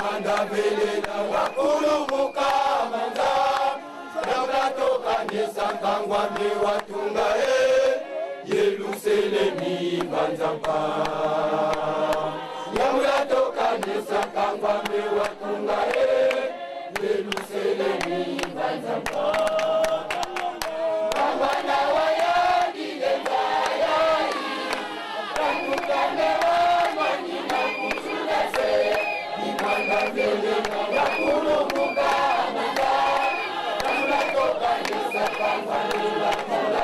Yemwanda velela wakulumuka manza Yablatoka nesangangwa mewatunga Yerusalemi banzampa Yablatoka nesangangwa mewatunga Yerusalemi banzampa Bangwana waya digenza yai Rangukane wani na kusulase Yemwanda velela wakulumuka manza Yablatoka nesangangwa mewatunga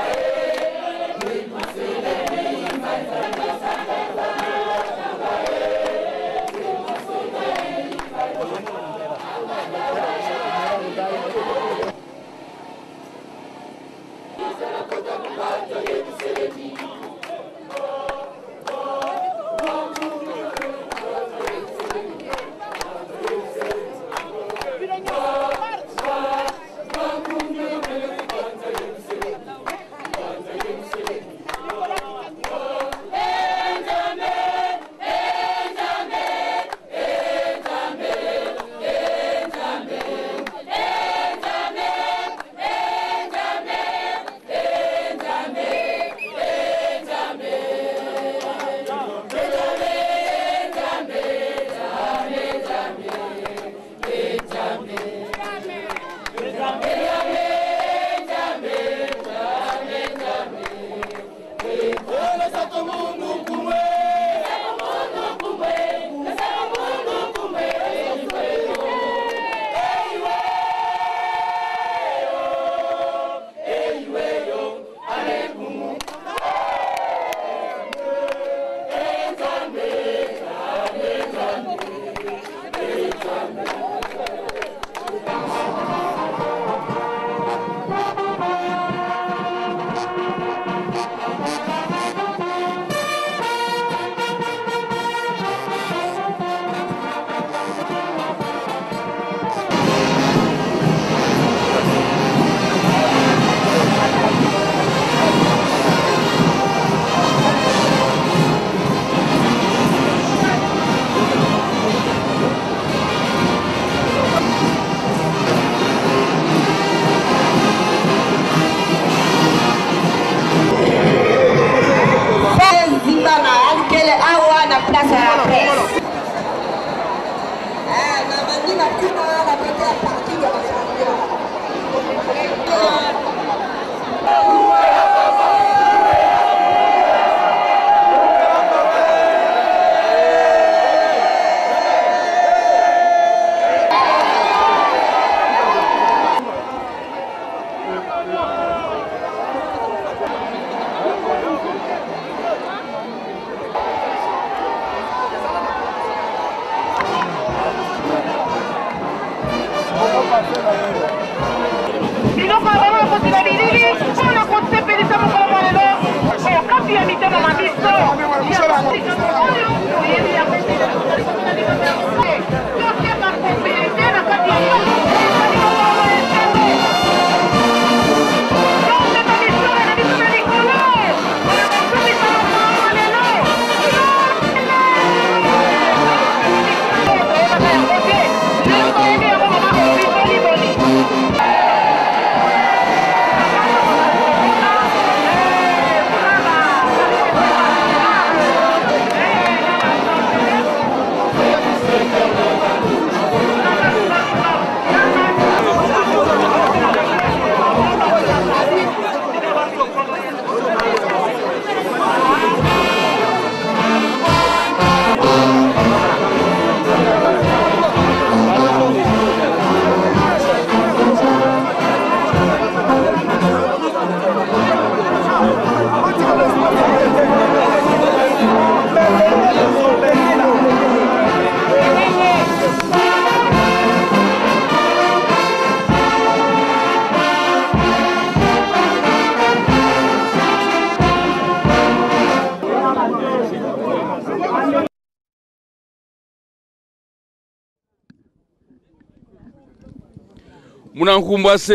Munankumbase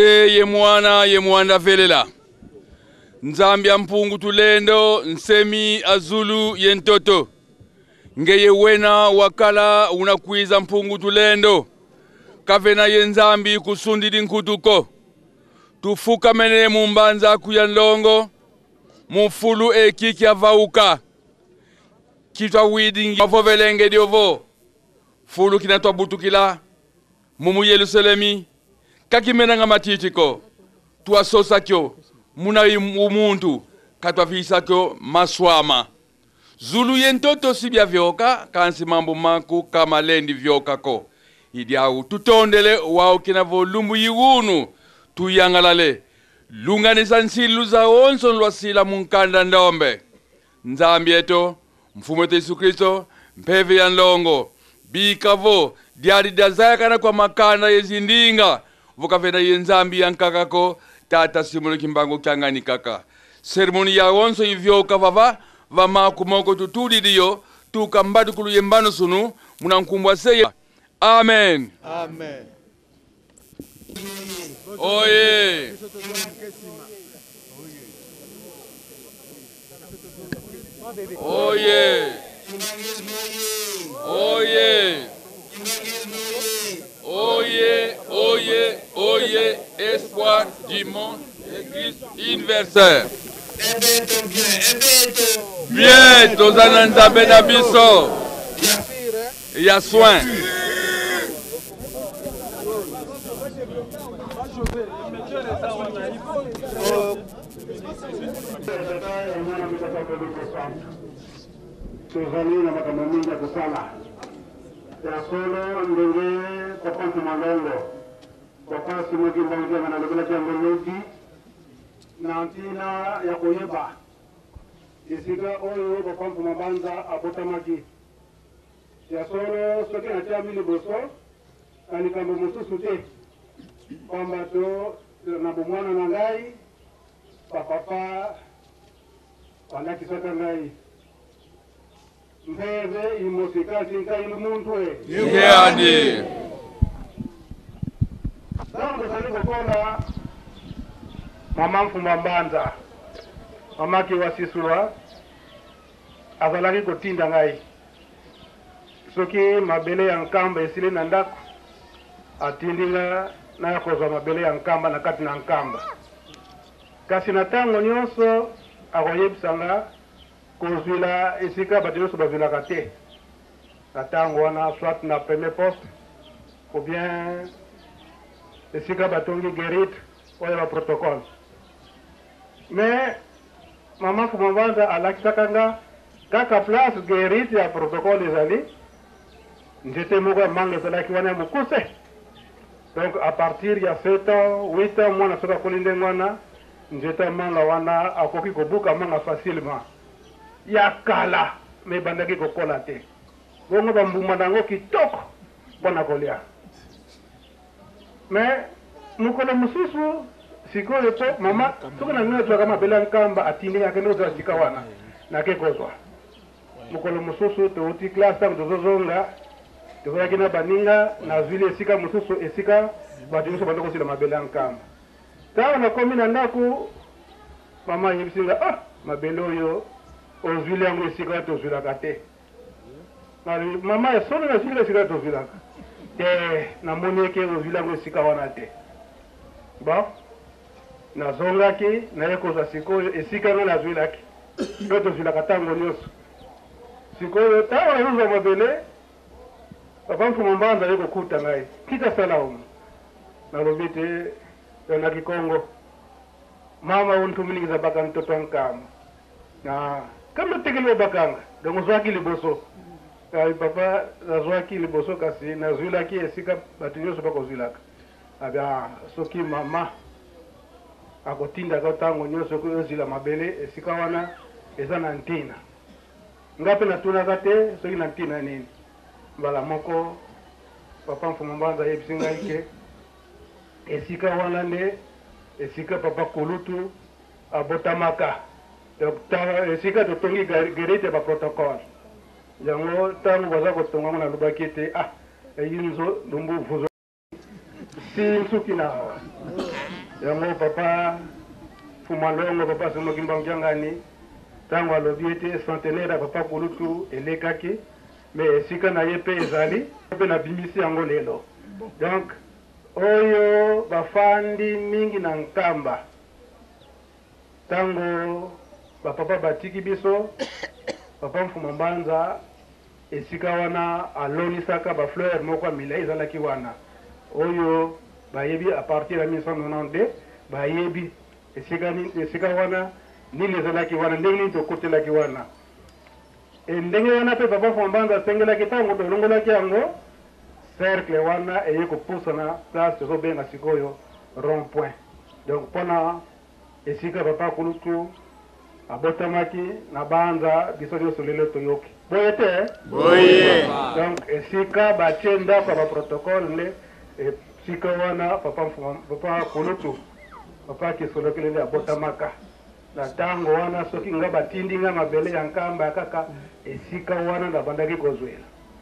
Yemwanda velela Nzambia mpungu tulendo nsemi azulu yentoto ngeye wena wakala unakwiza mpungu tulendo kavena yenzambi kusundidi nkutuko tufuka mene mumbanza kuya nlongo mufulu ekiki avauka kitwa widi mavovelenge diovo fulu kinatwa butukila mumu Yerusalemi kakimena nga matitiko tuasosa kyo muna umuntu katwa visa kyo maswama zulu yentoto sibya vyoka kansi mambo maku kama lendi vyoka ko idiau tutondele wao kina volumbu yigunu tuyangalale lunganisa nsilu za onso lwasila munkanda ndombe nzambi eto mfumo wetu Yesu Kristo mpeve ya nlongo bikavo diari dazayakana kwa makanda yezindinga vukavena yenzambi yankakako tata simulo kimbango kyangani kaka seremoni ya onso ivyoka vava vama kumoko tutudi diyo tukambadu kulu yembano sunu munankumbwa seye amen Amen. oye oye oye oye oye oye espoir du monde église universelle bien tozana nzambe na biso ya soin tuzali na makambo mingi ya kusala ya solo ndenge papa Mfumalongo papa simoki mbangema na lobela kya ngoloki na ntina ya koyeba esika oyo papa Mfumabanza abotamaki ya solo soki na tia mili boso kalikambo mosusu te kwamba to na bomwana na ngai papa walakisaka ngai mpeve imosikasi nkai lumuntu ngeandi sango sali kokola mama Mfumabanza mama kiwasisulwa azalaki kotinda ngai soki mabele ya nkamba esili na ndako atindinga na kozwa mabele ya nkamba na kati na nkamba kasi na ntango nyonso akoyebisanga kozwila esika bato nyonso bazwilaka te na ntango wana soit na premier poste ou bien esika batongi guérite oyo baprotocole mais mama Mfumabanza alakisaka nga kaka place guérite ya protocole ezali nzete moko ya manga ezalaki wana ya mokuse donc à partir ya 7 ans 8 ans mwana soki akoli ndenge wana nzete manga wana akoki kobuka manga facilement ya kala me bandaki kokola te bongo bambuma nango kitoko mpona kolia mais mokolo mosusu sikoyo po mama soki na ngai azwaka mabele ya nkamba atindi akende kozwa sika wana nake kozwa mokolo mosusu touti classe ntango tozozonga tozalaki na baninga nazwili esika mosusu esika bato nyonso banda kosila mabele ya nkamba ntango nakomi na ndako mama ayebisinga mabele oyo ozwili yango esika oyo tozwilaka te mama esolo nazwilika esika oyo tozwilaka te namoni eke ozwili yango esika wana te bon nazongaki naye kozwa sikoyo esika nga nazwilaki oyo tozwilaka ntango nyonso sikoyo ntango nazozwa mabele papa Mfumabanza ye kokuta ngai kitasala omo nalobi te yonaki Kongo mama untumilikiza baka mtoto wa nkama na kama tekeli bakanga donc ozwaki liboso papa nazwaki liboso kasi nazwilaki esika bato nyonso bakozwilaka abia soki mama akotindaka ntango nyonso ko ozwila mabele esika wana eza na ntina nga mpe natunaka te soki na ntina nini mbala moko papa Mfumabanza ayebisi ngai ke esika wana nde esika papa Kulutu abotamaka esika totongi guérite baprotocole yango ntango baza kotonga ngo nalobaki ete eyinzo lumbu vuzo si nsuki na yango papa Mfumalongo papa Simoki Mbangangani ntango alobi ete centenaire ya papa Kulutu elekaki mais esika na ye mpe ezali mpe na bimisi yango lelo. Donc oyo bafandi mingi na nkamba tango bapapa batiki biso papa Mfuma Mbanza esika wana alonisaka bafleur moko milai ezalaki wana oyo bayebi à partir ya 1992 bayebi esika wana nini ezalaki wana ndenge nini tokotelaki wana ndenge wana mpe papa Mfuma Mbanza asengelaki ntango tolongolaki yango cercle wana eye kopusa na place tozobenga sikoyo rond point. Donc mpona esika papa Kulutu abotamaki na Banza biso nyonso lelo toyoki boye te Boye. donc esika batie ndako ya baprotocole nde esika wana papa Kulutu papa Kisoloki lelo abotamaka na ntango wana soki nga batindi nga mabele ya nkamba kaka esika wana nabandaki kozwela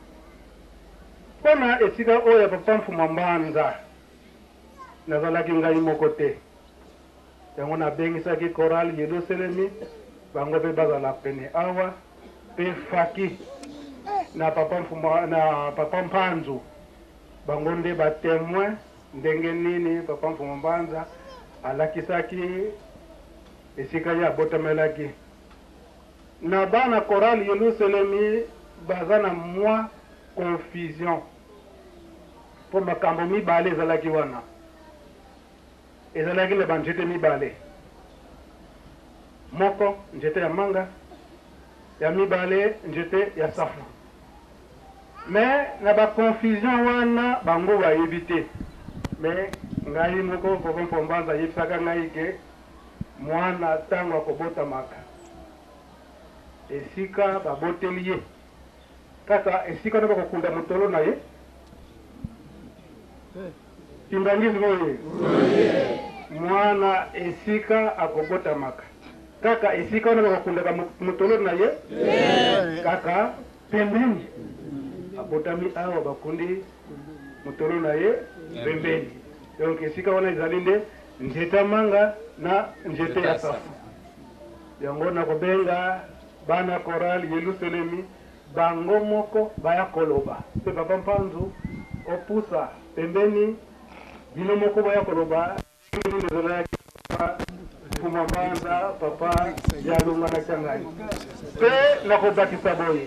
mpona esika oyo ya papa Mfuma Mbanza nazalaki ngai moko te yango nabengisaki Chorale Yelusalemi bango mpe bazala pene awa mpe faki na papa Mpanzu bango nde batemoin ndenge nini papa Mfuma Mbanza alakisaki esika ye abotamelaki na bana Chorale Yelusalemi baza na mwa confusion mpo makambo mibale ezalaki wana ezalaki na banzete mibale moko nzete ya manga ya mibale nzete ya safu mais na baconfusion wana bango bayebi te mais ngai moko papa Mfuma Mbanza ayebisaka ngai ke mwana ntango akobotamaka esika baboteli ye kaka esika wana bakokunda motolo na ye timbangisi boye mwana esika akobotamaka kaka esika wana bakokundaka motolo na ye kaka pembeni abotami awa bakundi motolo na ye pembeni. Donc esika wana ezali nde nzete manga na nzete ya safu yango nakobenga bana Chorale Yelusalemi bango moko baya koloba mpe papa Mpanzu opusa pembeni bino moko baya koloba ezalaki papa Mfuma Mbanza papa Yalunga na Changani mpe nakobakisa boye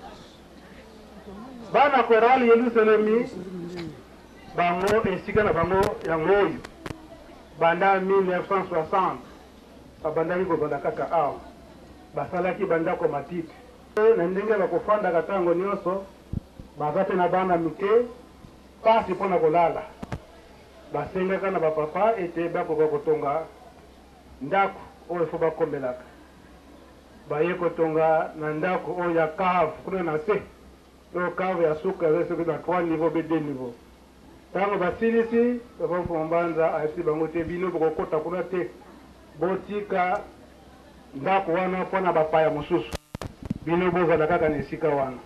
bana Chorale Yelusalemi bango esika na bango yango oyo banda 1960 babandaki kozala kaka awa basalaki bandako matiti na ndenge bakofandaka ntango nyonso baza te na bana mike pasi mpona kolala basengaka na bapapa ete bakoka kotonga ndako oyo efo bakombelaka baye kotonga na ndako oyo ya cave kuna na se oyo cave ya suka eza soki na 3 niveau be 2 niveau ntango basilisi papa Mfuma Mbanza ayebisi bango te bino bokokota kuna te botika ndako wana mpona bapaya mosusu bino bozala kaka na esika wana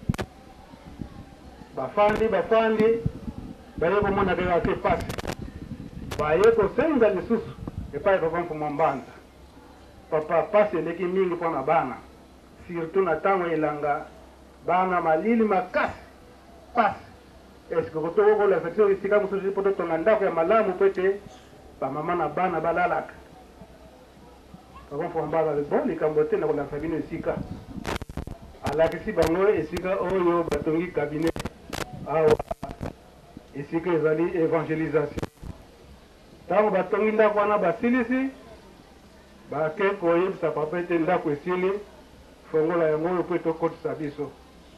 bafandi baye komona kaka te pasi baye kosenga lisusu epai papa Mfuma Mbanza papa pasi eleki mingi mpona bana surtout na ntango elanga bana malili makasi pasi eske kotokokola section esika mosusu mpo totonga ndako ya malamu mpo ete bamama na bana balalaka papa Mfuma Mbanza bon likambo te na kolakisa bino esika alakisi bango esika oyo batongi cabinet awa esika ezali evangelisation ntango batongi ndako wana basilisi bake koyebisa papa ete ndako esili fongola yango oyo mpo tokotisa biso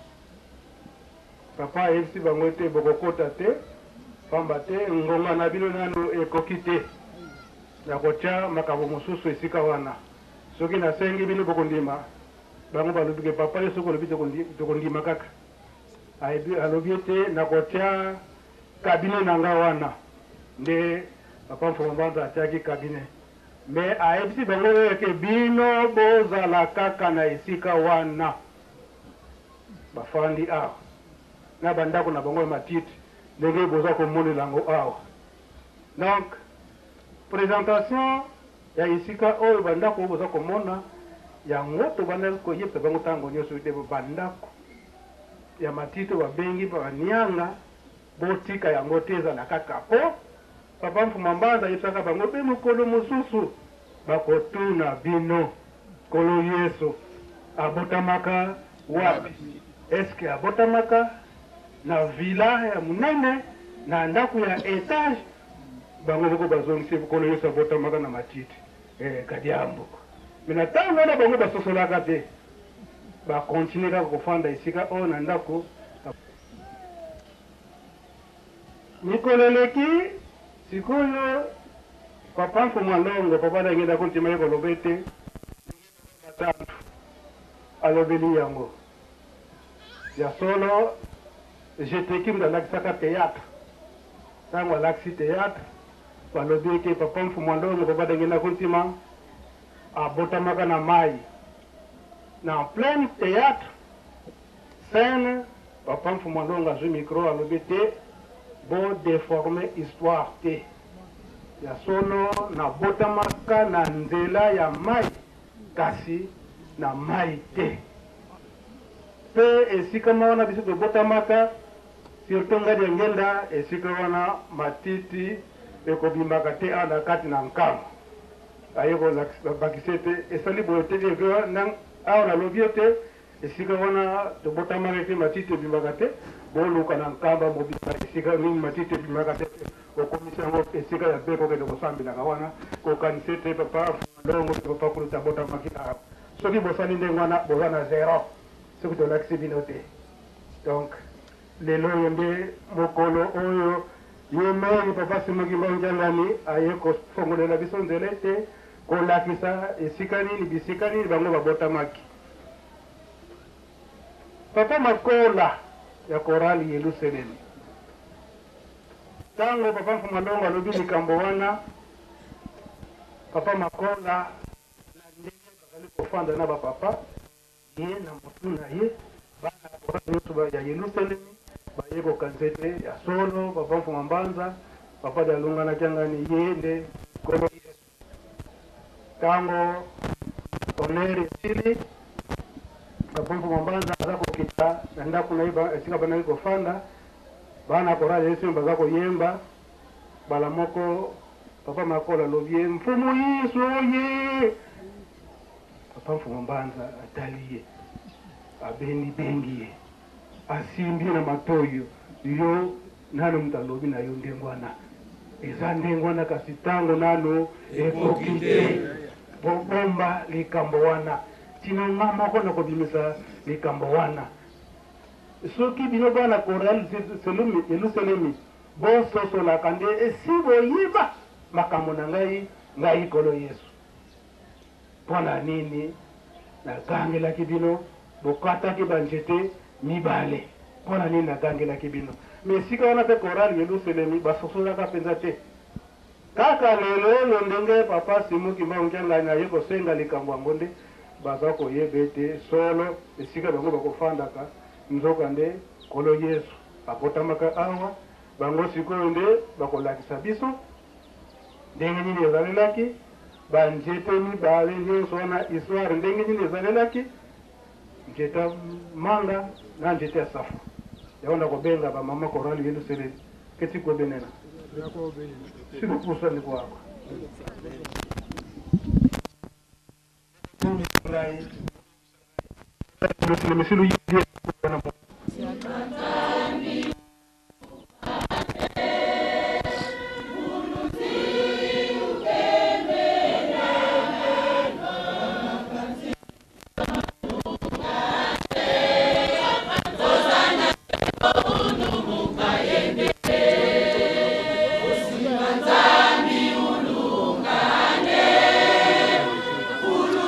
papa ayebisi bango ete bokokota te pamba te ngonga na bino nano ekoki te ya kotya makambo mosusu esika wana soki nasengi bino bokondima bango balobi ke papa ye soki olobi tokondima kaka alobi ete nakotya kabine na nga wana nde papa Mfuma Mbanza atyaki kabine me ayebisi bango eke bino bozala kaka na esika wana bafandi awa na bandako na bango ya matiti ndenge boza komonela yango awa. Donc présentation ya esika oyo bandako oyo boza komona yango tobandaki koyebisa bango ntango nyonso ete bandako ya matito babengi banyanga botika yango teza na kakapo papa mfuma mbanza yisaka bango pe mukolo mususu bakotuna bino kolo Yesu abotamaka wapi eske abotamaka na villa ya munene na ndaku ya etage bango boko bazongisi kolo Yesu abotamaka na matiti kadiambo mina tango na bango basosolaka te ba continue ka kufanda isika o na ndako nikoleleki sikoyo papa mfuma ndongo papa na ngenda kuntima yeko lobete batatu alobeli yango ya solo j'étais kim dans l'aksaka théâtre tango l'axi théâtre balobi ke papa mfuma ndongo papa na ngenda kuntima abotamaka na mai en plein théâtre scène papa mfuma ndongo azwi micro alobi te bo déformer histoire te ya solo na botamaka na nzela ya mai kasi na mai te pe esika wana biso tobotamaka surtout ngadi ya ngenda esika wana matiti ekobimbaka te ana kati na nkama ayeko bakise te esali boye te awa nalobi yo te esika wana tobotamaka te matiti ebimbaka te boluka na nkamba mobimba esika nini matiti ebimbaka te okomisi yango esika ya be kokende kosambelaka wana kokanisi te papa ndongo papa kuluta botamaki na soki bosali ndenge wana boza na zero soki tolakisi bino te donc lelo oyo nde mokolo oyo ye mei papa simokimba njangani aye kofongolela biso nzela te kolakisa esika nini bisika nini bango babotamaki papa makola ya korali Yerusalemu tango papa mfuma ndongo alobi likambo wana papa makola na ndenge bazali kofanda na bapapa ye na motu na ye bana korali nyonso ya Yerusalemu baye kokanzete ya solo papa mfuma mbanza papa dalunganaki angani ye nde kolo Yesu tango onere esili papa mfuma mbanza aza kokita na ndako na ye esika banaki kofanda bana korali Yesu baza koyemba bala moko papa makola alobi ye mfumu Yesu oye papa mfuma mbanza atali ye abengi ye asimbi na matoyo yo nano mutu alobi na yo ndenge wana eza ndenge wana kasi ntango nano ekoki te bobomba likambo wana tina nga moko na kobimisa likambo wana soki bino bana korali Yerusalemu bososolaka nde esi boyiba makambo na ngai kolo Yesu mpona nini nagangelaki bino bokataki banzete mibale mpona nini nagangelaki bino me esika wana mpe korali Yerusalemu basosolaka mpenza te kaka lelo oyo ndenge papa simokimba nkengani naye kosenga likambo yango nde baza koyeba ete solo esika bango bakofandaka nzoka nde kolo Yesu abotamaka awa bango sikoyo nde bakolakisa biso ndenge nini ezalelaki banzete mibale nyonso wana histoire ndenge nini ezalelaki nzete ya manga na nzete ya safu yango ndakobenga bamama korali Yerusalemu keti kobenena sikukusani kwako Yerusalemu yidi na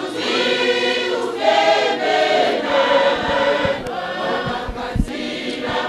Sina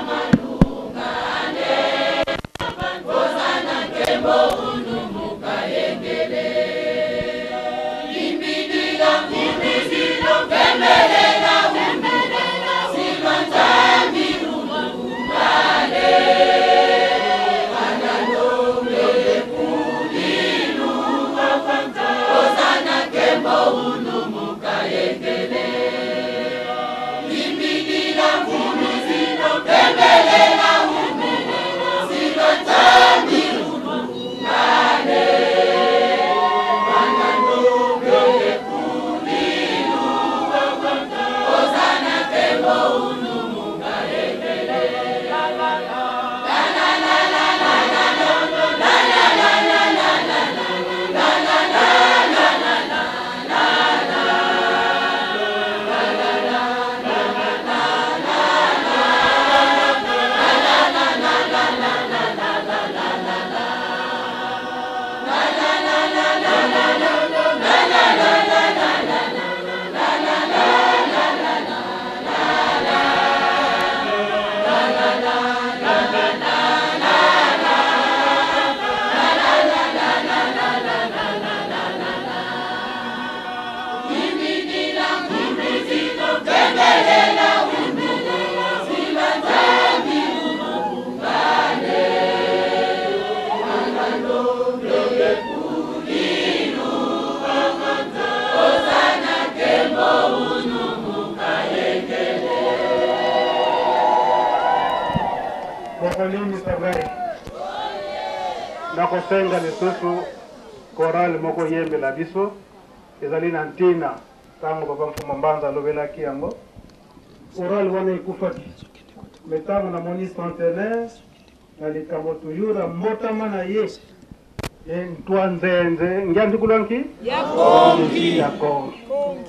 nakolini sangai nakosenga lisusu koral moko yembe la biso ezali na ntina tango papa Mfuma Mbanza alobelaki yango koral wana ekufaki metango na moni centenaire na likambo toujours na mbotama na ye ntwa nzenze ngiandikulanki ya kongi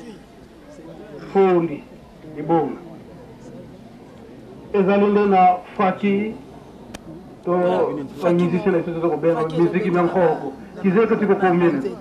fundi ibunga ezali nde na faki to musicien na biso tokobenga musiki na nkoko kizeko tikokomine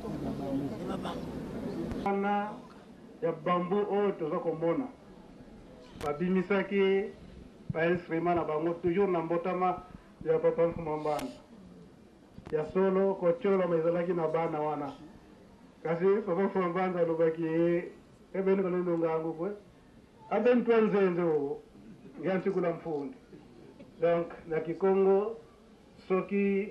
ana ya bambu oyo toza komona babimisaki bainstrument na bango toujours na mbotama ya papa Mfuma Mbanza ya solo kocholama ezalaki na bana wana kasi papa Mfuma Mbanza alobaki ebeni kalolonga yango kwe abe ntwa nzenze owo ngiantikula mfundi donc na Kikongo soki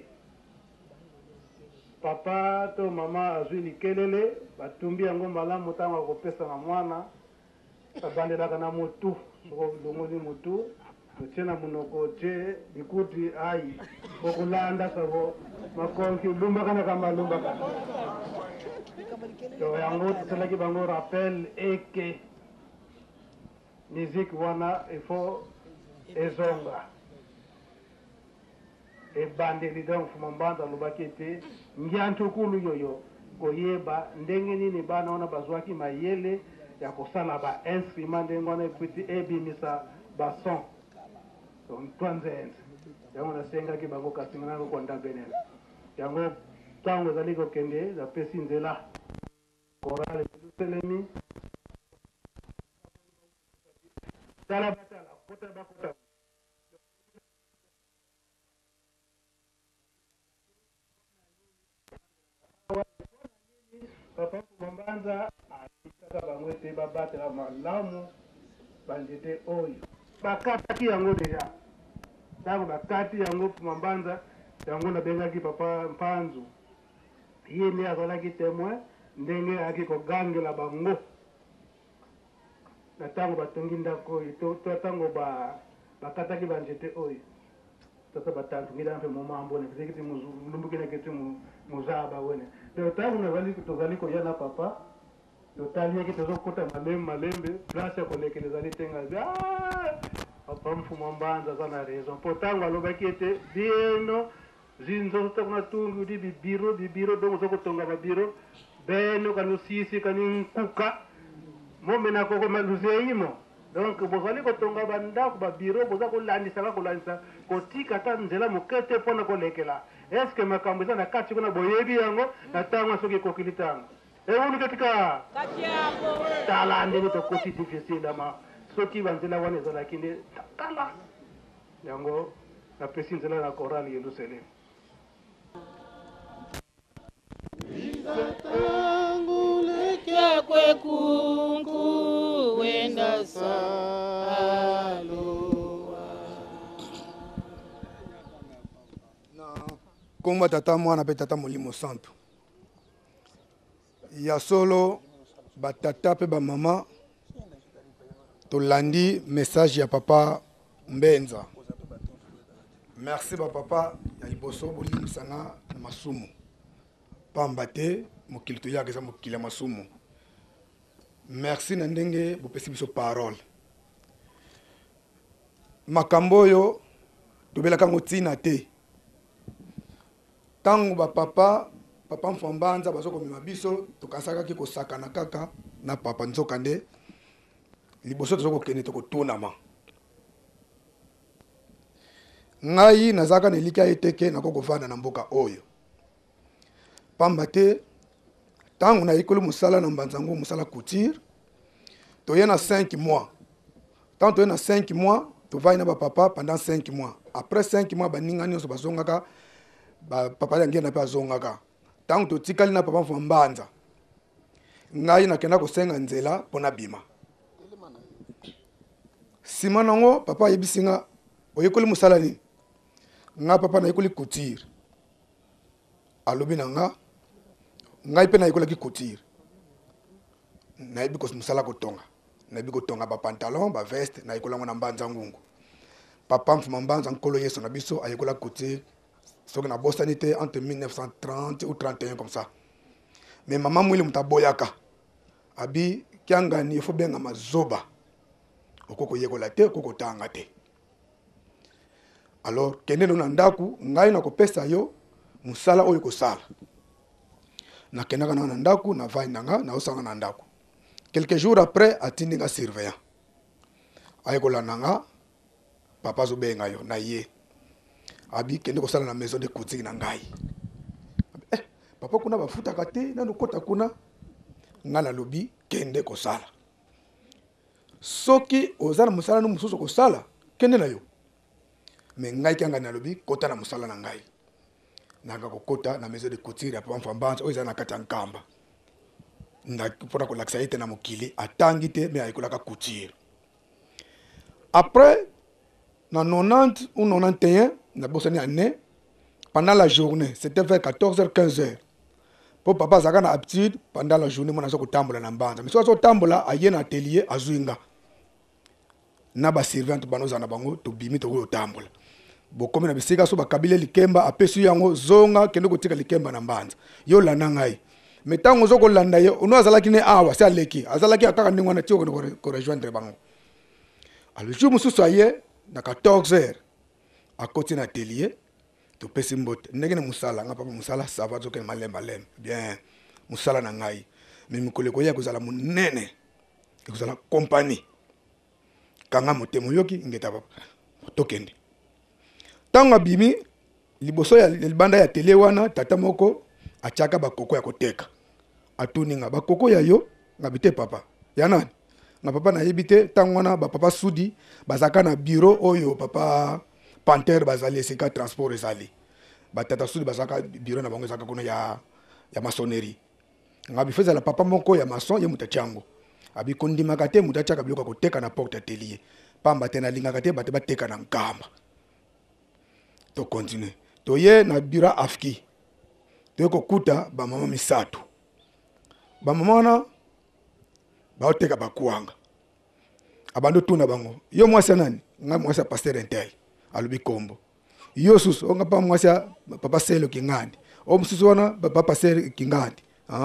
papa to mama azwi likelele batumbi yango malamu ntango akopesa na mwana babandelaka na motu sokolongoli motu totie na monoko tie bikuti ai okolanda sabo makonki lumbaka na kama lumbaka to yango tosalaki bango rappel eke musique wana ifo ezonga ebandeli donc Mfuma Mbanza alobaki ete ngiantukulu yoyo koyeba ndenge nini bana wana bazwaki mayele ya kosala bainstrument ndenge wana ekuti ebimisa bason ntwa nzenze yango nasengaki bango kasi nga nako konda benene yango ntango ezali kokende napesi nzela korale eluselemi tala batala kota bakota papa Mfuma Mbanza alikaka bango ete babatela malamu banzete oyo bakataki yango deja ntango bakati yango Mfuma Mbanza yango nabengaki papa Mpanzu ye nde azalaki témoin ndenge ayaki kogangela bango na ntango batongi ndako oyo to ntango bakataki banzete oyo tata batantungila mpe momambone kizekiti mulumbukinaketi muzaba wene donc ntango tozali koya na papa totali yeke tozokota malembe place ya kolekela ezali tenga papa Mfuma Mbanza aza na raison mpo ntango alobaki ete bieno zinzo tokona tungi udi bibiro donc ozokotonga babiro beno kani osisi kani nkuka momena koko maluzeimo donc bozali kotonga bandako babiro boza kolandisa kotika ata nzela moke te mpona kolekela eske makambo eza na kati kuna boyebi yango na ntango soki ekokili ntango ewuluki tika tala ndenge tokoti difficile ama soki banzela wana ezalaki nde tala yango napesi nzela na korali Yerusalemu kwekungu wenda saloa komba tata mwana pe tata Molimo Santo ya solo batata pe bamama tolandi message ya papa Mbenza merci papa ya liboso bolimisanga na masumu pamba te mokili toyaka eza mokili ya masumu merci na ndenge bopesi biso parole makambo oyo tobelaka ngo ntina te ntango papa Mfuma Mbanza bazokomema biso tokanisakaki kosakana kaka na papa nzoka nde liboso tozokokende tokotunama ngai nazalaka na elika eteke nakokovanda na mboka oyo pamba te ntango nayekoli mosala na mbanzango mosala couture toye na 5 mois ntango toye na 5 mois tovai na bapapa pendant 5 mois après 5 mois baninga nyonso bazongaka papa yangi na mpe azongaka ntango totikali na papa Mfuma Mbanza ngai nakenda kosenga nzela mpona bima nsima nango papa ayebisi nga oyekoli mosala nini nga papa nayekoli couture alobi na nga ngai mpe nayekolaki couture nayebi mosala kotonga nayebi kotonga bapantalon baveste nayekolango na Mbanza ngungu papa mfuma mbanza nkolo yeso na biso ayekola côté soki na bosani te entre 1930 ou 31 comme ça. Mais maman mwili mutaboyaka abi kiangani il faut benga mazoba okoko yekola te okoko tanga te. Alors kende no nandaku ngai na kopesa yo musala oyo kosala na kenaka na nandaku na vai nanga na osanga na ndaku. Quelques jours après atindi nga surveillant ayekola nanga papa zo benga yo na ye abi kende kosala na maison de couture na ngai. Papa kuna bafuta kate na nokota kuna ngala lobi kende kosala soki ozana musala no mususu kosala kende na yo me ngai kyanga na lobi kota na musala na ngai nanga kokota na maison de couture ya papa mfambanza oyo na kata nkamba nda pona ko laksa ite na mokili atangi te me ayikolaka couture. Après na 90 ou 91 na bosani année pendant la journée c'était vers 14h 15h pour papa zaka na habitude pendant la journée mona zoko tambola na mbanza mais so tambola aye na atelier azuinga na ba servante banoza na bango to bimi to ko tambola bokomi na bisika so bakabile likemba apesu yango zonga kende kotika likemba na mbanza yo lana ngai metango zoko landa ye ono azalaki ne awa sa leki azalaki akaka ndingwa na tioko ko rejoindre bango. Alors jour mususu aye na 14h akoti na atelier to pesi mbote ndenge na musala nga papa musala ça va zoke malemba lem bien musala na ngai mais mikole ko ya kozala munene kozala compagnie kanga motemo yoki ngeta papa tokende tanga bimi liboso ya libanda ya tele wana tata moko achaka bakoko ya koteka atuninga bakoko ya yo ngabite papa ya nani na papa na yebite tangwana ba papa sudi bazaka na bureau oyo papa Panther bazali esika transport ezali batata sudi bazaka bureau na bango ezaka kuna ya maçonnerie ngabi feza la papa moko ya maçon ye mutachango abi kondimaka te mutachaka biloka koteka na porte atelier pamba te na lingaka te bate bateka na nkamba to continue to ye na bureau afki to ko kuta ba mama misato ba mama na baoteka bakuanga abando tuna bango yo mwasa nani nga mwasa pasteur Intel alubi kombo yo susu onga pa mwasa papa Selo Kingandi o mususu wana papa pasteur Kingandi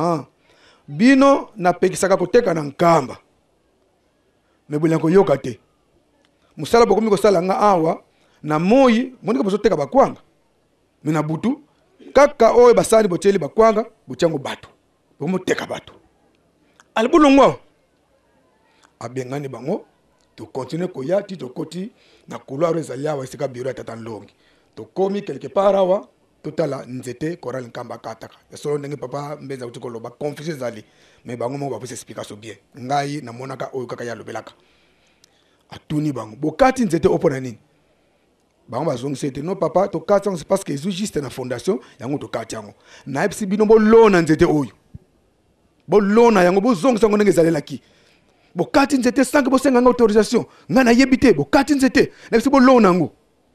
bino na pekisaka koteka na nkamba mebulango yoka te musala bokomi ko sala nga awa na moyi monika bozoteka bakwanga mina butu kaka oyo basani boteli bakwanga buchango batu bomoteka batu albulungwa abengani bango to continuer koya ti to koti na couloir ezali awa esika bureau ya tata Nlongi to komi quelque part awa totala nzete koral nkamba kataka solo ndenge papa mbenza kuti koloba confuse ezali mais bango mo bapesa explication bien ngai na monaka oyo kaka ya lobelaka atuni bango bokati nzete opona nini bango bazongisa ete no papa to kati yango c'est parce que ezu juste na fondation yango to kati yango na yebisi bino bolona nzete oyo bolona yango bozongisa yango ndenge ezalelaki bokati nzete sanke bosenganga autorisation nga na yebite bokati nzete na bisi bolona yango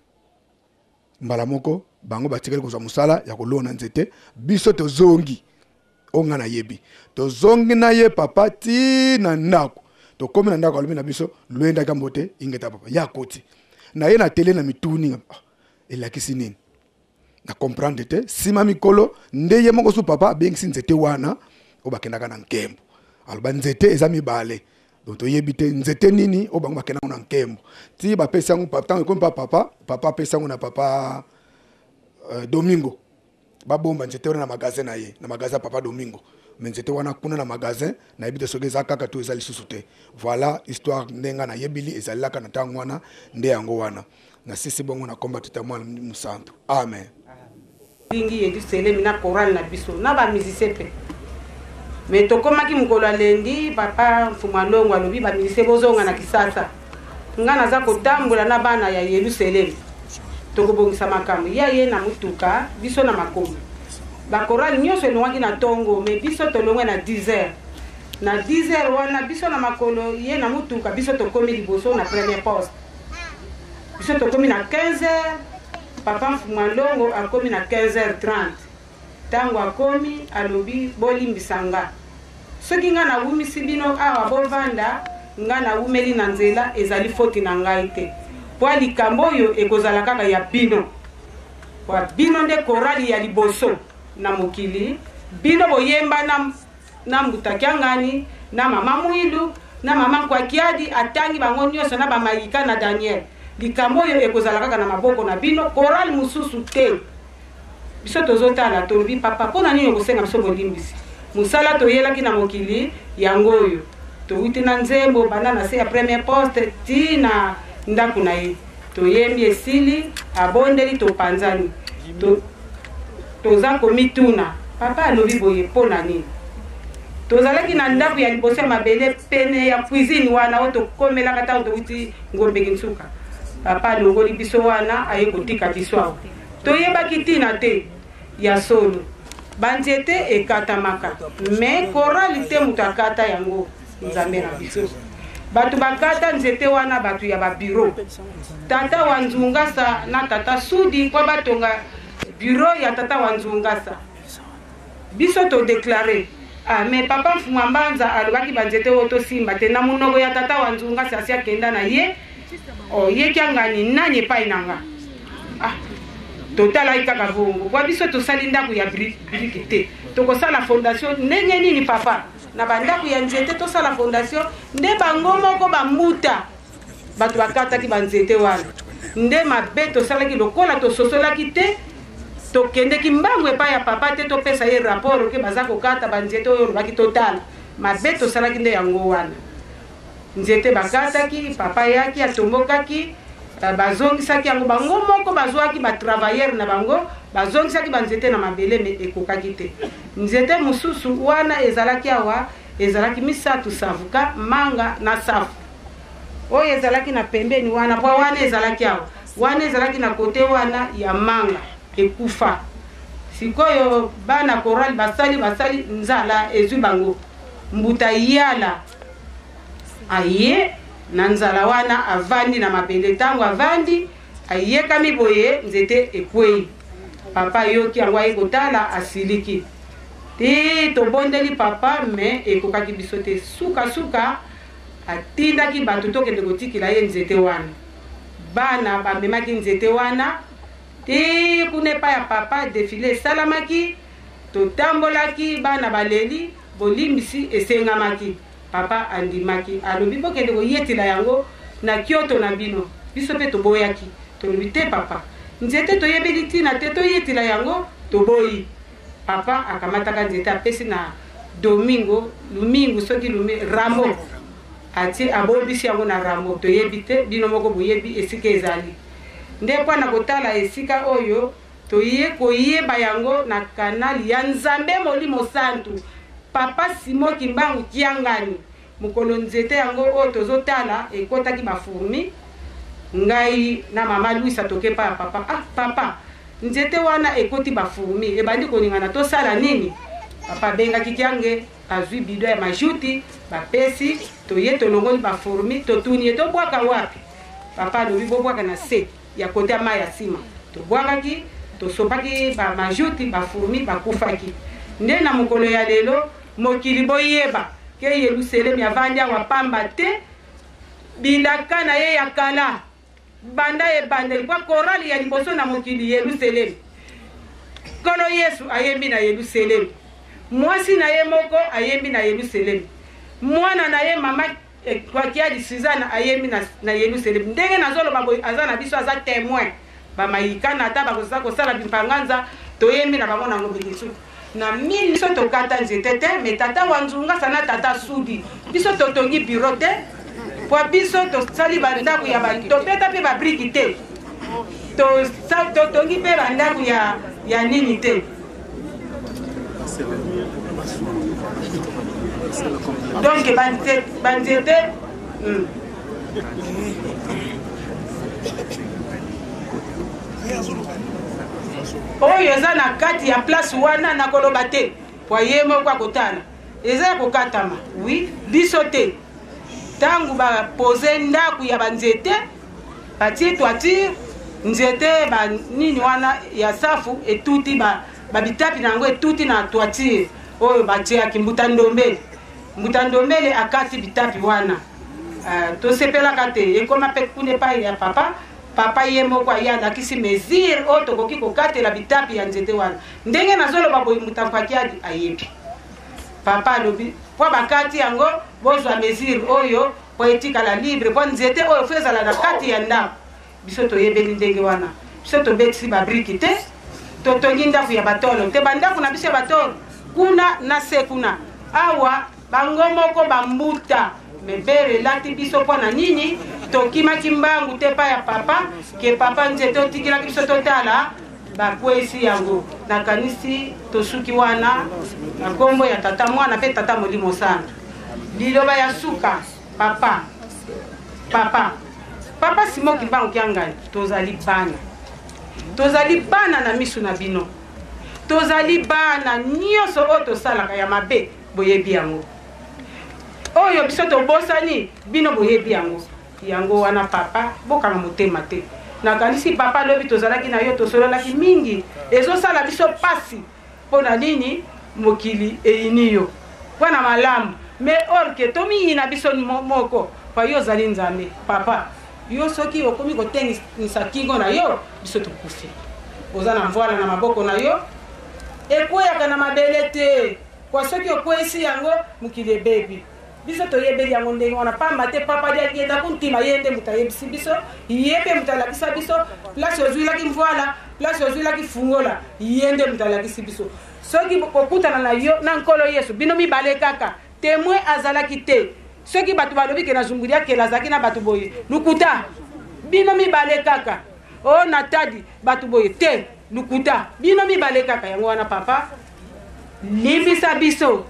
mbala moko bango batikeli kozwa musala ya kolona nzete biso tozongi onga na yebi tozongi na ye papa ti na ndako tokomi na ndako alobi na biso lwenda kambote ingeta papa ya koti na ye na tele na mituni elakisi nini na comprendre te sima mikolo nde ye moko su papa abengisi nzete wana obakendaka na nkembo aloba nzete eza mibale donc toyebi te nzete nini o bango bakendaka na nkembo ti bapesi yango ntango ekomi pa papa apesi yango na papa Domingo babomba nzete wana na magasin na ye na magasin papa Domingo mais nzete wana kuna na magasin na yebi te soki eza kaka to eza lisusu te voilà histoire ndenga na yebili ezalaka na ntango wana nde yango wana na sisi bongo na komba tata mwana musantu amen lingi yedu sele mina choral na biso na ba musicien pe mais tokomaki mukolo alendi papa Mfumalongo alobi ba musicien bozonga na Kisasa nga naza kotambola na bana ya Yerusalem tokobongisa makambo ye na mutuka biso na makomi bakorali nyonso elongwaki na tongo mais biso tolongwe na 10h na 10h wana biso na makolo ye na mutuka biso tokomi liboso na première poste biso tokomi na 15h papa Mfumalongo akomi na 15h30 tango akomi alobi bolimbisanga soki nga na wumisi bino awa bovanda nga na wumeli na nzela ezali foti na ngai te po likambo oyo ekozala kaka ya bino po bino nde korali ya liboso na mokili bino boyemba na Mbutakiangani na mama Mwilu na mama Nkwakiadi atangi bango nyonso na bamayika na Daniel likambo oyo ekozala kaka na maboko na bino korali mususu te biso tozotala tolobi papa mpona nini okosenga biso bolimbisi musala toyelaki na mokili yango oyo towuti na nzembo banda na se ya premier poste ti na ndako na ye toyembi esili abondeli topanzani toza komituna papa alobi boye mpona nini tozalaki na ndako ya liboso ya mabele pene ya cuisine wana oyo tokomelaka ntango towuti ngombeki nsuka papa alongoli biso wana aye kotika biso awa toyebaki ntina te ya solo banzete ekatamaka me korali te moto akata yango nzambe na biso bato bakata nzete wana bato ya babiro tata wa Nzungasa na tata Sudi kwa batonga biro ya tata wa Nzungasa biso todeklare me papa Mfuma Mbanza alobaki banzete oyo tosimba te na monoko ya tata wa Nzungasa asi akenda na ye Oyekiangani nani epai nanga totala kaka bongo kwa biso tosali ndako ya briki te tokosala fondation ndenge nini papa na bandako ya nzete tosala fondation nde bango moko bambuta bato bakataki banzete wana nde mabe tosalaki lokola tososolaki te tokendeki mbangu epai ya papa te topesa ye rapport ke baza kokata banzete oyo olobaki totala mabe tosalaki nde yango wana nzete bakataki papa yaki atombokaki bazongisaki yango bango moko bazwaki batravailleur na bango bazongisaki banzete na mabele me ekokaki te nzete mosusu wana ezalaki awa ezalaki misatu savuka manga na safu oyo ezalaki na pembeni wana po wana ezalaki awa wana ezalaki na kote wana ya manga ekufa sikoyo bana korali basali nzala ezwi bango mbuta yala aye na nzala wana avandi na mabele tango avandi ayekami boye nzete ekwei papa yoki yango aye kotala asiliki ti tobondeli papa me ekokaki biso te suka atindaki bato tokende kotikila ye nzete wana bana bamemaki nzete wana ti kuna epai ya papa defile esalamaki totambolaki bana baleli bolimbisi esengamaki papa andimaki alobi bokende koyetela yango na kyoto na bino biso mpe toboyaki tolobi te papa nzete toyebeli ntina te toyetela yango toboyi papa akamataka nzete apesi na lumingu soki rambo ati abobisi yango na rambo toyebi te bino moko boyebi esika ezali nde mpo na kotala esika oyo toye koyeba yango na kanali ya Nzambe Molimo Santu papa Simo Kimbangu Kiangani mukolo nzete yango oyo tozotala ekotaki bafurmi ngai na mama Luisa toke pa papa papa nzete wana ekoti bafurmi ebandi koningana tosala nini papa bengaki Kiange azwi bido ya majuti bapesi toye tolongoli bafurmi totuni tobwaka wapi papa lobi bobwaka na se ya kote ama ya sima tobwakaki tosopaki majuti bafurmi bakufaki nde na mokolo ya lelo mokili boyeba ke Yerusalemu avandi awa pamba te bilaka na ye ya kala banda ebandeli kwa korali ya liboso na mokili Yerusalemu kolo Yesu ayembi na Yerusalemu mwasi na ye moko ayembi na Yerusalemu mwana na ye mama Kwakiadi Suzana ayembi na Yerusalemu ndenge nazoloba boye aza na biso aza témoin bamayikana ata bakoza kosala bimpanganza toyembi na bango na ngobekisu na mini biso tokata nzete te me tata wa Nzungasa na tata Sudi biso totongi biro te po biso tosali bandako ya topeta mpe babriki te totongi mpe bandako ya nini te donc banzete oyo eza na kati ya place wana na koloba te po ye moko akotala eza ya kokatama oui biso te ntango bapose ndako ya banzete batie toiture nzete banini wana ya safu etuti babitapi na yango etuti na toiture oyo batiaki mbuta ndombele akati bitapi wana tosepelaka te ekoma mpe kuna epai ya papa papa ye moko aye alakisi mesure oyo tokoki kokatela bitapi ya nzete wana ndenge nazoloba boye motango akiadi ayebi papa alobi mpo bakati yango bozwa mesure oyo po etikala libre mpo nzete oyo fo ezala na kati ya ndako biso toyebeli ndenge wana biso tobetisi babriki te totongi ndako ya batolo te bandako na biso ya batolo kuna na se kuna awa bango moko bambuta mebere elati biso mpo na nini tokimaki mbangu te pa ya papa ke papa nzete otikilaki biso totala bakwesi yango nakanisi tosuki wana na kombo ya tata mwana mpe tata molimo sana liloba ya suka papa simoki mbangu kiangai tozali bana na misu na bino tozali bana nyonso oyo tosalaka ya mabe boyebi yango oyo biso tobosani bino boyebi yango wana papa bokanga motema te nakanisi papa lobi tozalaki na yo tosololaki mingi ezosala biso pasi mpo na nini mokili eyini yo wana malamu me orke tomiyina biso moko pa yo ozali nzambe papa yo soki okomi kotengisa kingo na yo biso tokufi oza na mvwala na maboko na yo ekweyaka na mabele te kwa soki okwesi yango mokili ebebi biso toyebeli yango ndenge wana pamba te papa diakenda kuntima ye nde moto ayebisi biso ye mpe moto alakisa biso place ozwilaki mvwala place ozwilaki fungola ye nde moto alakisi biso soki okutana na yo na nkolo yesu bino mibale kaka témoin azalaki te soki bato balobi ke na zumbuli akela azalaki na bato boye lukuta bino mibale kaka o natadi bato boye te lukuta bino mibale kaka yango wana papa limbisa biso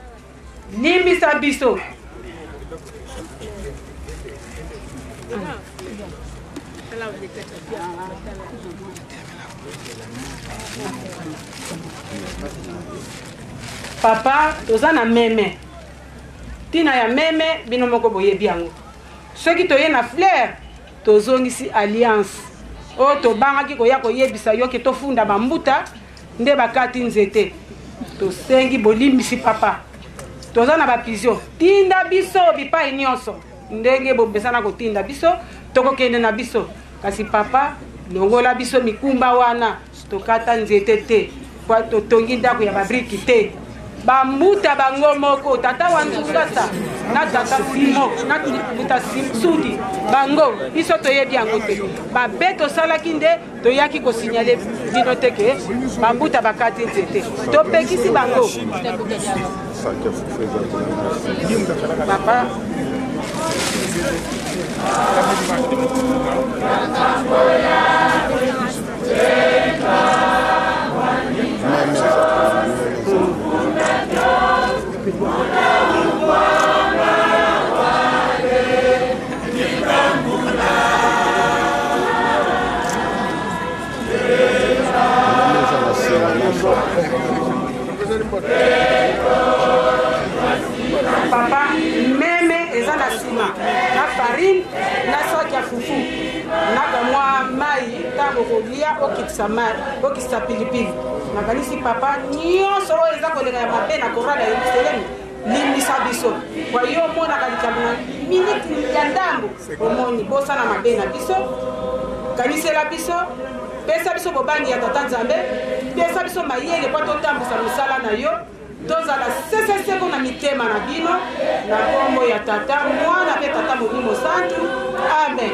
papa toza na meme tina ya meme bino moko boyebi yango soki toye na fleur tozongisi alliance oyo tobangaki koya koyebisa yo ke tofunda bambuta nde bakati nzete tosengi bolimbisi papa toza na bapizio tinda biso bipai nyonso ndenge bobesana kotinda biso tokokende na biso kasi papa longola biso mikumba wana tokata nzete te kwa totongi ndako ya babriki te bambuta bango moko tata wanzungasa na tata simo na buta sudi bango biso toyebi yango te babe tosalaki nde toyaki kosignale bino te ke bambuta bakati nzete topekisi bango papa papa meme eza na nsima na farine na soki ya fufu na kamwa mai ntango kolia okitisa pilipili nakanisi papa nyonso oyo eza kolenga ya mabe na korala ya yerusalemu limbisa biso kwa yo omonaka likambo na miniti ya ndambo omoni bosana mabe na biso kanisela biso pesa biso bobangi ya tata nzambe pesa biso mayele mpo totambusa mosala na yo tozala seseseko na mitema na bino na kombo ya tata mwana mpe tata molimo santu amen.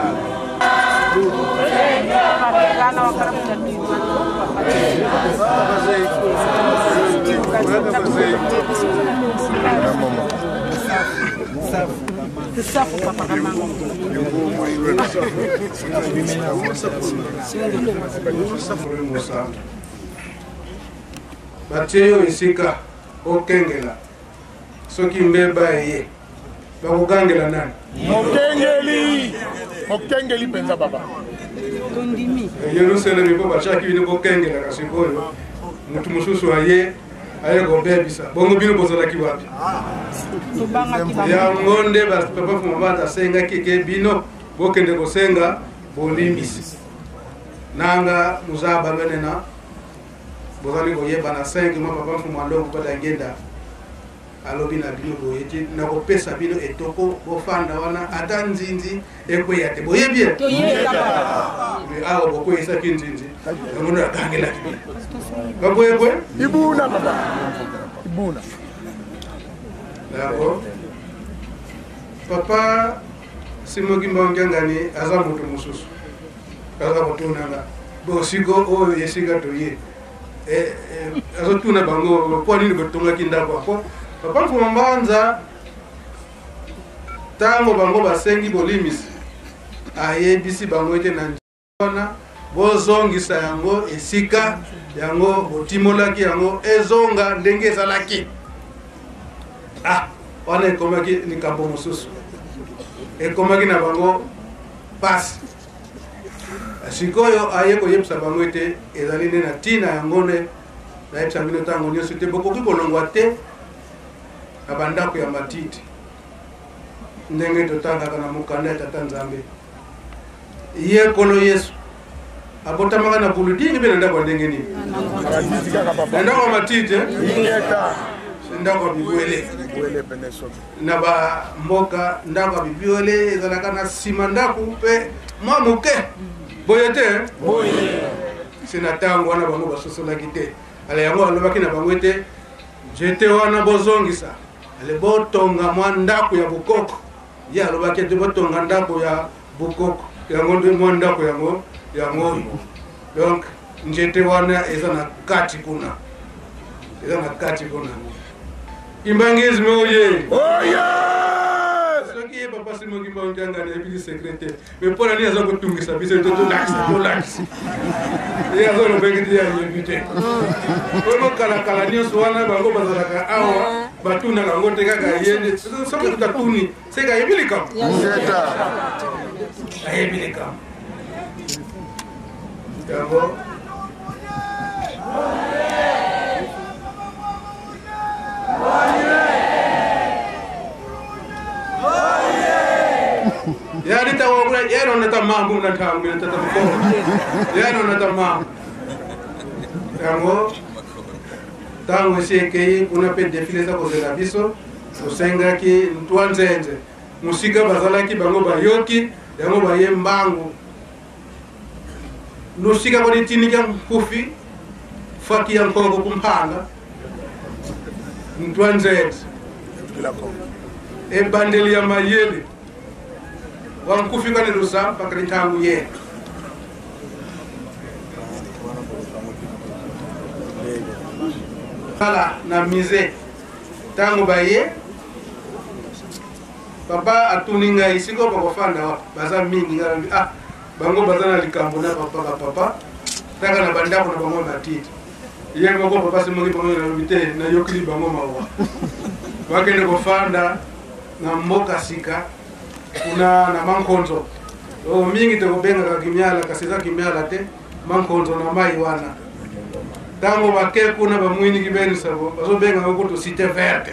batie yo esika okengela soki mbeba eye bakogangela nani mokengeli mpenza baba tondimi yerusalemi mpo batiaki bino kokengela kasi oyo mutu mosusu aye kobebisa bongo bino bozalaki wapi yango nde papa fuma bata asengaki ke bino bokende kosenga bolimbisi nanga muzaba lwenena bozali koyeba na 5 mwa papa fuma longo mpata ngenda alobi na bino boye ti na kopesa bino etoko bofanda wana ata nzinzi ekweyate boye bien awa bokweyisaki nzinzi yango ndo akangelaki bino bakwekwe ibuna papa ibuna d'accord papa Simoki Mbangangani aza moto mosusu aza kotunanga bosiko oyo yesika toye azotuna bango po nini kotongaki ndako ako papa Mfuma Mbanza tango bango basengi bolimisi ayebisi bango ete na njona bozongisa yango esika yango botimolaki yango ezonga ndenge ezalaki wana ekomaki likambo mosusu ekomaki na bango pasi sikoyo aye koyebisa bango ete ezali nde na ntina yango nde nayebisa bino ntango nyonso te bokoki kolongwa te na bandako ya matiti ndenge totangaka na mokanda ya tata Nzambe ye kolo Yesu abotamaka na buludingi mpe na ndako ya ndenge nini na ndako ya matiti ndako ya bibwele na bamboka ndako ya bibwele ezalaka na nsima ndako mpe mwa moke boye te se na ntango wana bango basosolaki te ala yango alobaki na bango ete jete wana bozongisa ale botonga mwa ndako ya bokoko ye alobaki ete botonga ndako ya bokoko yango nde mwa ndako yango donc njete wana eza na kati kuna Imbangizme oye soki ye papa Simoki Mbangangani ebili secrétaire mais pour ani aza kotungisa biso to lax ye aza lobengiti ya yebite oyo kala nyonso wana bango bazalaka awa batunaka yango te kaka yende soki tutatuni seka ayebili kam yango yari tawagura yero nata mambu na tangu na tata mko yero nata mambu yango tango sheke kuna pe defile za kozela biso osenga ki ntwanzenze musika bazalaki bango bayoki yango baye mbangu lusika ko ditini kya kufi faki ya nkoko kumpanga ntwanzenze bandeli ya mayele wankufi kane lusa pakari tangu ye kala na mize tangu baye papa atuninga isiko bakofanda baza mingi ngarambi bango bazana likambo na papa taka na bandako na bango matiti ye moko papa Simoki bango na lobite na yokili bango mawa wakende kofanda na mboka sika kuna na mankonzo mingi tokobenga ka kimyala kaseza kimyala te mankonzo na mai wana tango bake kuna bamwini kibeni sabo bazobenga ngo to cité verte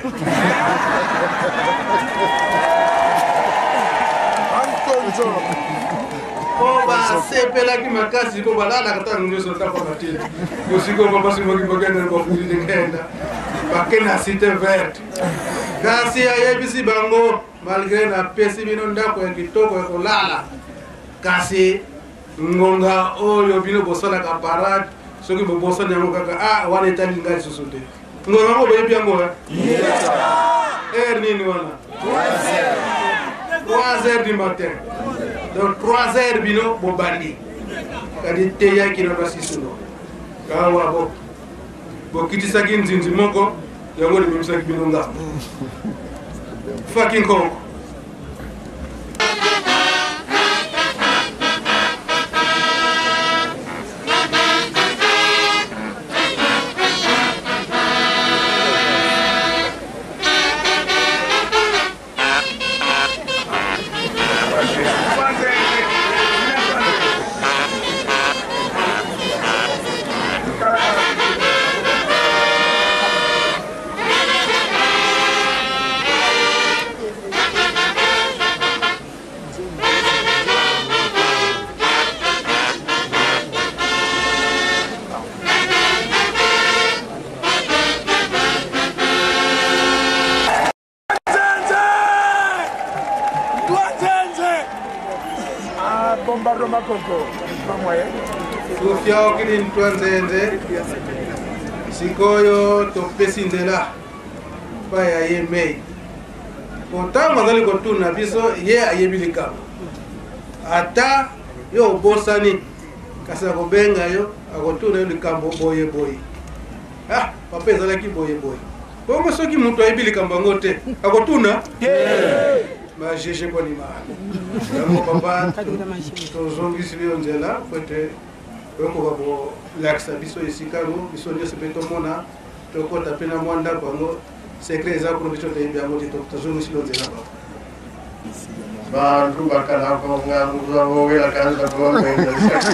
mankonzo ba sepela ki makasi ko balala kata nyoso tapa batile musiko papa Simoki bagenda ko kuli ngenda bake na cité verte kasi ayebisi bango malgré na pesi bino ndako ya kitoko ya kolala kasi ngonga oyo bino bosalaka parade soki bobosani yango kaka wana etali ngai susu te ngonga ngo boyebi yango nini wana 3h du matin donc 3h bino bobandi kadi teyaki na basisuno kawa bokitisaki nzinzi moko yango limemisaki bino nga fucking Congo. Sofia okili ntwanzenze sikoyo topesi nzela pa ya ye mei ntango azali kotuna biso ye ayebi likambo ata yo obosani kasi akobenga yo akotuna yo likambo boye boye papa ezalaki boye boye bongo soki moto ayebi likambo yango te akotuna bagege konimana yango papa tozongisi yo nzela po ete okoka kolakisa biso esika yango biso nyonso mpe tomona tokota mpe na mwa ndako yango sekre eza kuna biso toyebi yango te tozongisi yo nzela papa bantu bakalako ngangu zawowela kanza kuwamenza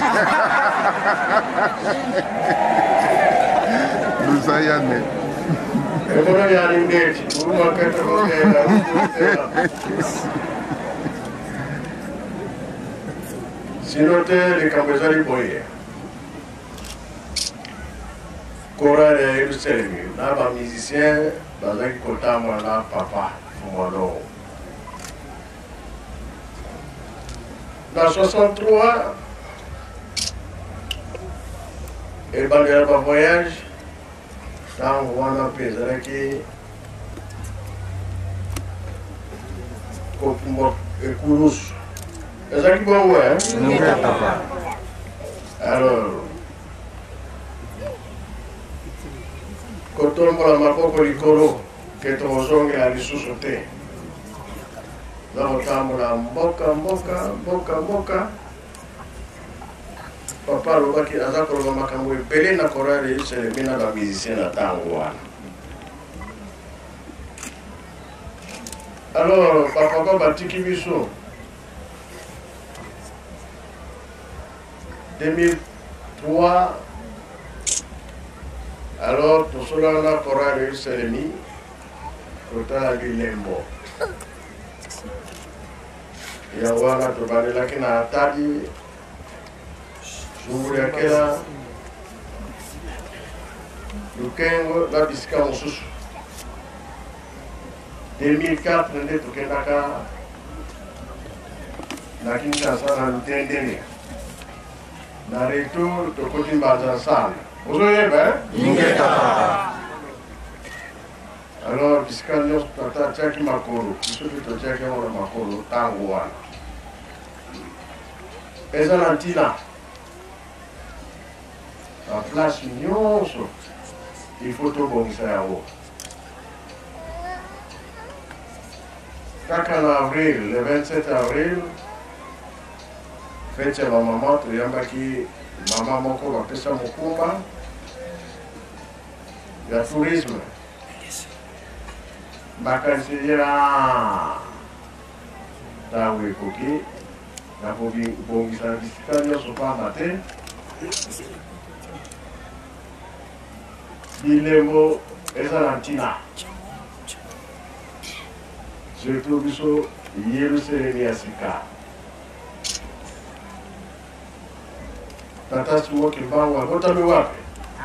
Lusayane. Ekona yali ngeti umakete kokela sinote likambo ezali boye chorale ya Yerusalemi na bamusicien bazalaki kotambola na papa Fumalo. Na 63 ebandela ba voyage ntango wana mpe ezalaki kopumbwa ekulusu ezalaki bongo alors kotombola maboko likolo ke tozongela lisusu te za kotambola mboka papa alobaki aza koloba makambo ebele na chorale Yerusalemi na bamusicien na ntango wana. Alors bapapa batiki biso 2003 alors tosolana na chorale Yerusalemi totala bilembo ya wana tobandelaki na atadi Jumuliakela Lukengo la bisika mosusu 2004 nde tokendaka na Kinshasa na Lutendele na retour tokoti Mbanza sana ozoyeba alors bisika nyonso tatiaki makolo biso mpe totiaki yango na makolo ntango wana eza na ntina la place nyonso il faut tobongisa yango kaka na avril le 27 avril fete ya bamama toyambaki mama moko bapesa mokumba ya tourisme bakanisi yera ntango ekoki na kobongisa bisika nyonso pamba te bilembo eza na ntina surtout biso Yerusalemi ya sika tata Simoki Mbangu abotami wapi?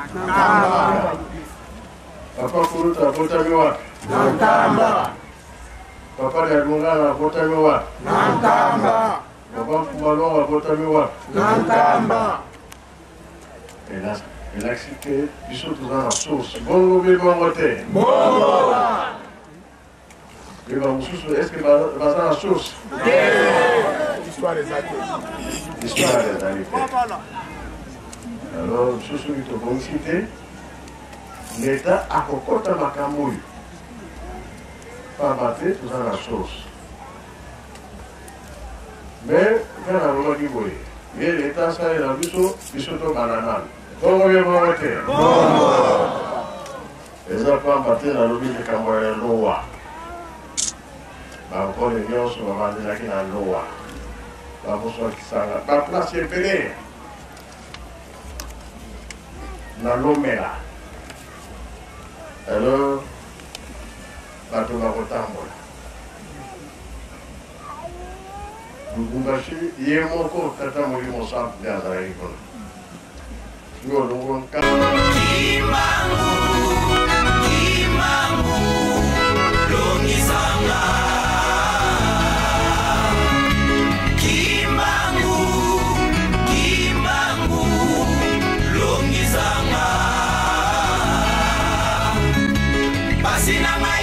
Papa Kuruta abotami wapi? Papa Lialungana abotami wapi? Papa Fumalo abotami wapi? Elle a cité du saut dans la source. Bongo, bongo, te. Bongo! Est-ce que dans la source? L'histoire des athées. L'histoire des athées. Alors, je suis de bonne cité. L'État a kokota makamouille. Pas battre dans la source. Mais, quand on a dit, oui, l'État, ça est la biso to banana. Bongo bien bongo te. Bongo. Eza pa mbate na lobi likambo ya lowa. Bankole nyonso babandelaki na lowa. Bakoswakisanga. Baplace ebele na lomela. Alors, bato bakotambola. Lubumbashi ye moko tata molimo santu nde azalaki kuna. Kimangu, longisanga. Kimangu, Sinama